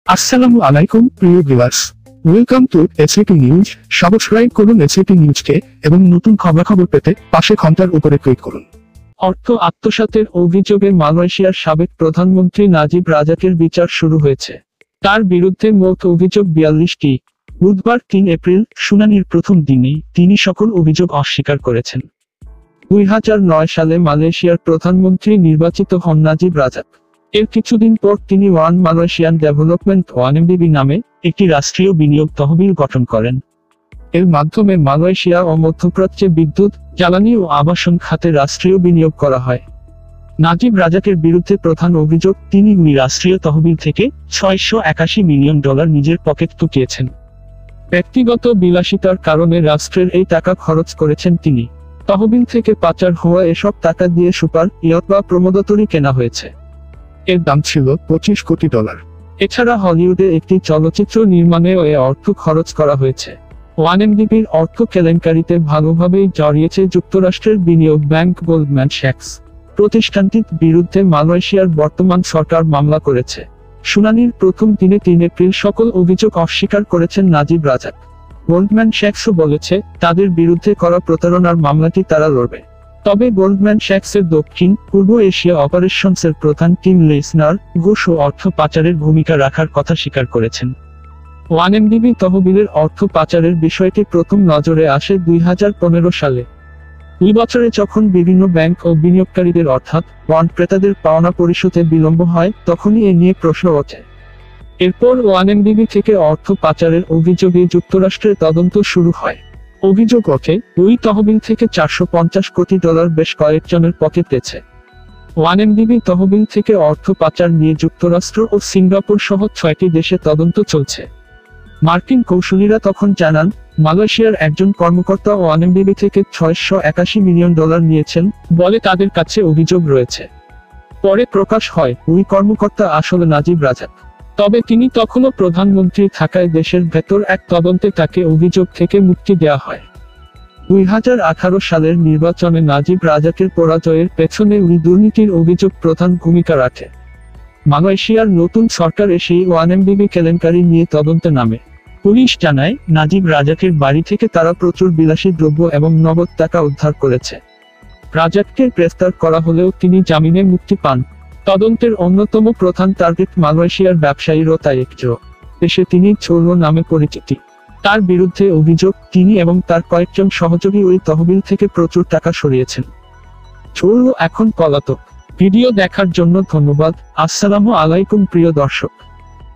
আসসালামু আলাইকুম প্রিয় viewers, welcome to SAP news. Subscribe করুন এসএপি নিউজকে এবং নতুন খবরাখবর পেতে পাশে ঘন্টার উপরে ক্লিক করুন। অর্থ আত্মসাতের অভিযোগে মালয়েশিয়ার সাবেক প্রধানমন্ত্রী নাজিব রাজাকের বিচার শুরু হয়েছে। তার বিরুদ্ধে মোট অভিযোগ 42টি। বুধবার 3 এপ্রিল শুনানির প্রথম দিনেই তিনি সকল অভিযোগ অস্বীকার করেছেন। 2009 সালে মালয়েশিয়ার প্রধানমন্ত্রী নির্বাচিত হন নাজিব রাজাক। এর কিছুদিন পর তিনি ওয়ান মালয়েশিয়ান ডেভেলপমেন্ট ওয়ানএমডিবি নামে একটি রাষ্ট্রীয় বিনিয়োগ তহবিল গঠন করেন। এর মাধ্যমে মালয়েশিয়া ও মধ্যপ্রাচ্যে বিদ্যুৎ, জ্বালানি ও আবাসন খাতে রাষ্ট্রীয় বিনিয়োগ করা হয়। নাজিব রাজাকের বিরুদ্ধে প্রধান অভিযোগ, তিনি ওই রাষ্ট্রীয় তহবিল থেকে $681 মিলিয়ন নিজের পকেট তুকিয়েছেন। ব্যক্তিগত বিলাসিতার কারণে রাষ্ট্রের এই টাকা খরচ করেছেন তিনি। তহবিল থেকে পাচার হওয়া এসব টাকা দিয়ে সুপার ইয়ট বা প্রমোদতরি কেনা হয়েছে। এর দাম ছিল $25 কোটি। এছাড়া হলিউডে একটি চলচ্চিত্র নির্মাণেও এ অর্থ খরচ করা হয়েছে। ওয়ানএমডিবির অর্থ কেলেঙ্কারিতে ভালোভাবেই জড়িয়েছে যুক্তরাষ্ট্রের বিনিয়োগ ব্যাংক গোল্ডম্যান স্যাক্স। প্রতিষ্ঠানটির বিরুদ্ধে মালয়েশিয়ার বর্তমান সরকার মামলা করেছে। শুনানির প্রথম দিনে 3 এপ্রিল সকল অভিযোগ অস্বীকার করেছেন নাজিব রাজাক। গোল্ডম্যান স্যাক্সও বলেছে, তাদের বিরুদ্ধে করা প্রতারণার মামলাটি তারা লড়বে। তবে গোল্ডম্যান স্যাক্সের দক্ষিণ পূর্ব এশিয়া অপারেশনসের প্রধান টিম লেসনার ঘুষ ও অর্থ পাচারের ভূমিকা রাখার কথা স্বীকার করেছেন। ওয়ানএমডিবি তহবিলের অর্থ পাচারের বিষয়টি প্রথম নজরে আসে 2015 সালে। এই বছরে যখন বিভিন্ন ব্যাংক ও বিনিয়োগকারীদের অর্থাৎ বন্ড ক্রেতাদের পাওনা পরিশোধে বিলম্ব হয়, তখনই এ নিয়ে প্রশ্ন ওঠে। এরপর ওয়ানএমডিবি থেকে অর্থ পাচারের অভিযোগে যুক্তরাষ্ট্রের তদন্ত শুরু হয়। অভিযোগ ওঠে, ওই তহবিল থেকে $450 কোটি বেশ কয়েকজনের পকেট গেছে। ওয়ানএমডিবি তহবিল থেকে অর্থ পাচার নিয়ে যুক্তরাষ্ট্র ও সিঙ্গাপুর সহ 6টি দেশে তদন্ত চলছে। মার্কিন কৌঁসুলিরা তখন জানান, মালয়েশিয়ার একজন কর্মকর্তা ওয়ানএমডিবি থেকে $681 মিলিয়ন নিয়েছেন বলে তাদের কাছে অভিযোগ রয়েছে। পরে প্রকাশ হয়, ওই কর্মকর্তা আসলে নাজিব রাজাক। তবে তিনি তখনও প্রধানমন্ত্রী থাকায় দেশের ভেতর এক তদন্তে তাকে অভিযোগ থেকে মুক্তি দেওয়া হয়। 2018 সালের নির্বাচনে নাজিব রাজাকের পরাজয়ের পেছনে ওই দুর্নীতির অভিযোগ প্রধান ভূমিকা রাখে। মালয়েশিয়ার নতুন সরকার এসেই ওয়ানএমডিবি কেলেঙ্কারি নিয়ে তদন্তে নামে। পুলিশ জানায়, নাজিব রাজাকের বাড়ি থেকে তারা প্রচুর বিলাসী দ্রব্য এবং নগদ টাকা উদ্ধার করেছে। রাজাককে গ্রেফতার করা হলেও তিনি জামিনে মুক্তি পান। তদন্তের অন্যতম প্রধান টার্গেট মালয়েশিয়ার ব্যবসায়ী রোতাই একজো। দেশে তিনি চোরলো নামে পরিচিতি। তার বিরুদ্ধে অভিযোগ, তিনি এবং তার কয়েকজন সহযোগী ওই তহবিল থেকে প্রচুর টাকা সরিয়েছেন। চোরলো এখন পলাতক। ভিডিও দেখার জন্য ধন্যবাদ। আসসালামু আলাইকুম প্রিয় দর্শক।